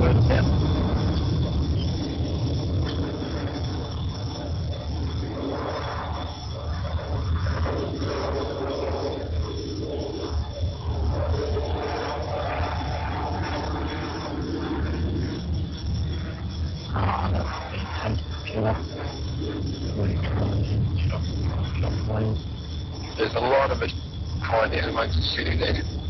There's a lot of it trying to amongst the city there.